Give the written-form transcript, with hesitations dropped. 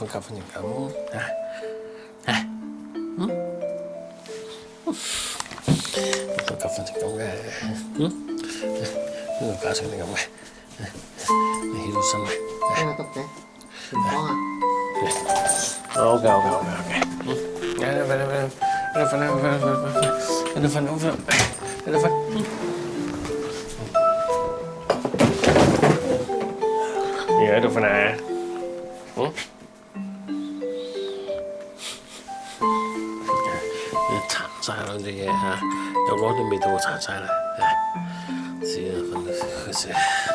瞓成咁啊！瞓成咁嘅，邊度搞成你咁嘅？你起到身未？ 邊個篤嘅？唔幫啊 ？OK，瞓。你喺度瞓啊？你殘晒兩隻嘢嚇，又攞啲味道殘晒啦，死啦！瞓到佢死。